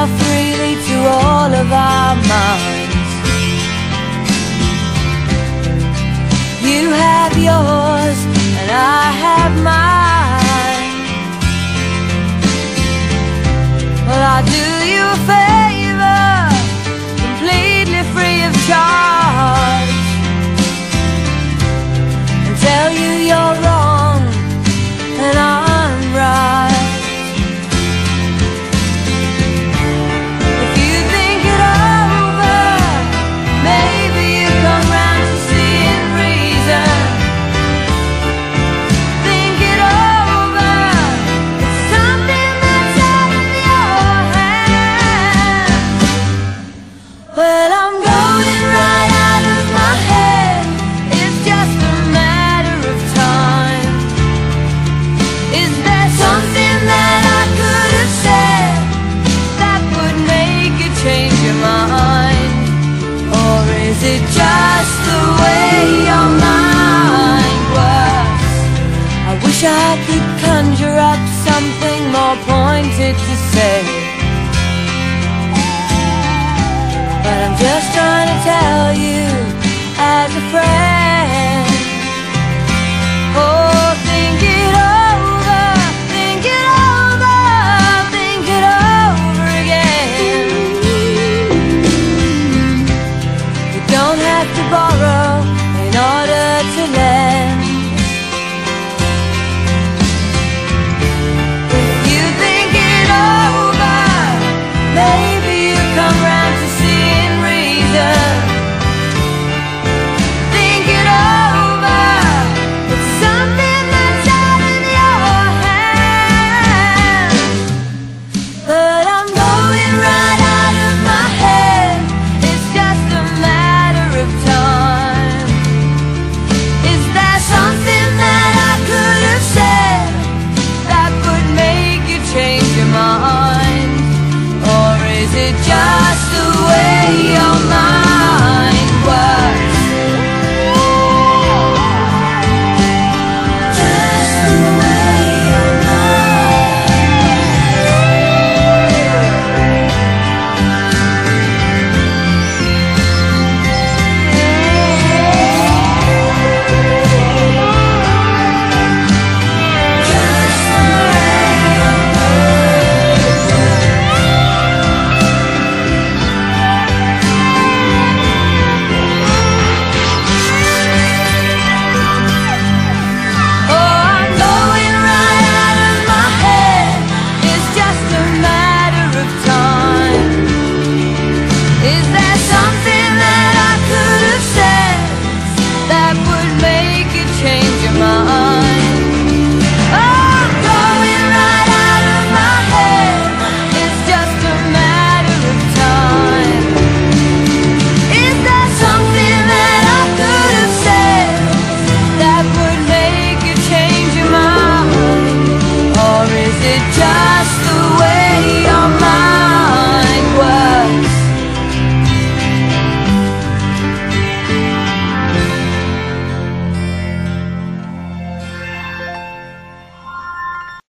yourself freely to all of our minds. You have yours and I have mine. Well, I'll do you a favor, completely free of charge, and tell you you're wrong and I'm right. If you think it over, maybe you come round to seeing reason. Think it over, it's something that's out of your hands. Well, I'm going right out of my head, it's just a matter of time. Is there something that I could have said that would make you change your mind? Or is it just the way your mind works? I wish I could conjure up something more pointed to say, but I'm just trying to tell you as a friend.